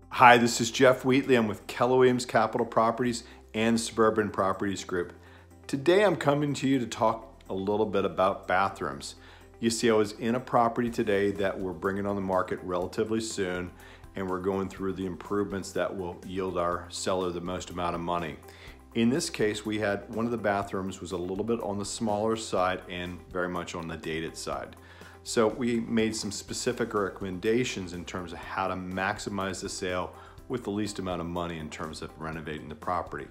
Hi, this is Jeff Wheatley. I'm with Keller Williams Capital Properties and Suburban Properties Group. Today I'm coming to you to talk a little bit about bathrooms. You see, I was in a property today that we're bringing on the market relatively soon, and we're going through the improvements that will yield our seller the most amount of money. In this case, we had one of the bathrooms was a little bit on the smaller side and very much on the dated side. So we made some specific recommendations in terms of how to maximize the sale with the least amount of money in terms of renovating the property.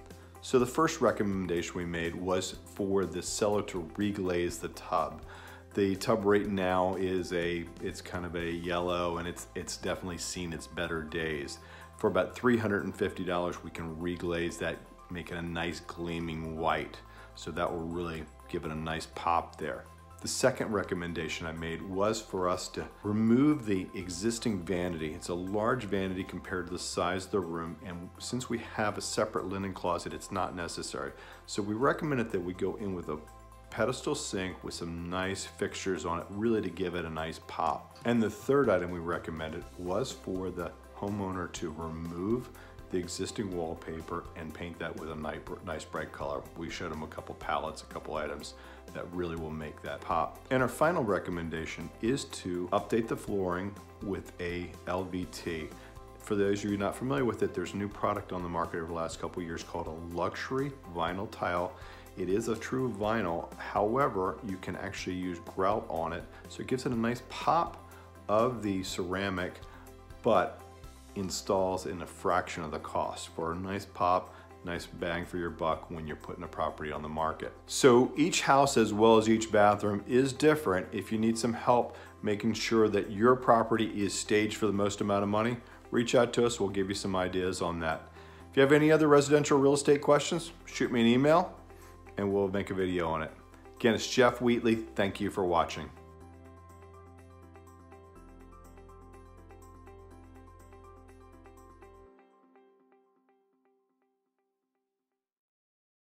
So the first recommendation we made was for the seller to reglaze the tub. The tub right now is it's kind of a yellow, and it's definitely seen its better days. For about $350, we can reglaze that, make it a nice gleaming white. So that will really give it a nice pop there. The second recommendation I made was for us to remove the existing vanity. It's a large vanity compared to the size of the room, and since we have a separate linen closet, it's not necessary. So we recommended that we go in with a pedestal sink with some nice fixtures on it, really to give it a nice pop. And the third item we recommended was for the homeowner to remove the existing wallpaper and paint that with a nice bright color. We showed them a couple palettes, a couple items that really will make that pop. And our final recommendation is to update the flooring with a LVT. For those of you not familiar with it, there's a new product on the market over the last couple of years called a luxury vinyl tile. It is a true vinyl, however, you can actually use grout on it, so it gives it a nice pop of the ceramic, but installs in a fraction of the cost for a nice pop, nice bang for your buck when you're putting a property on the market. So each house, as well as each bathroom, is different. If you need some help making sure that your property is staged for the most amount of money, reach out to us. We'll give you some ideas on that. If you have any other residential real estate questions, shoot me an email and we'll make a video on it. Again, it's Jeff Wheatley. Thank you for watching.